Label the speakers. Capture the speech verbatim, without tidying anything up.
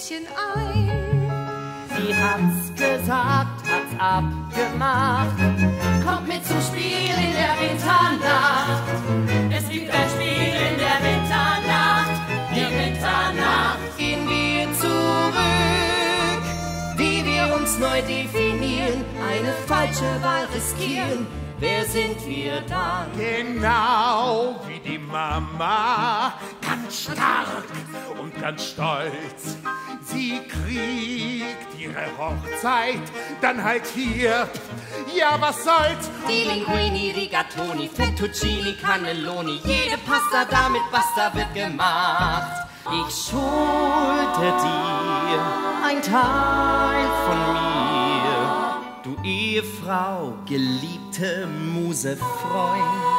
Speaker 1: Plätzchen ein.
Speaker 2: Sie hat's gesagt, hat's abgemacht. Kommt mit zum Spiel in der Winternacht. Es gibt ein Spiel in der Winternacht. Die Winternacht.
Speaker 1: Gehen wir zurück, wie wir uns neu definieren, eine falsche Wahl riskieren. Wer sind wir dann?
Speaker 3: Genau wie die Mama, ganz stark und ganz stolz. Sie kriegt ihre Hochzeit dann halt hier. Ja, was soll's?
Speaker 2: Die Linguini, Rigatoni, Fettuccini, Cannelloni, jede Pasta da mit Pasta wird gemacht. Ich schulde dir ein Teil von mir, du Ehefrau, geliebte Muse, Freund.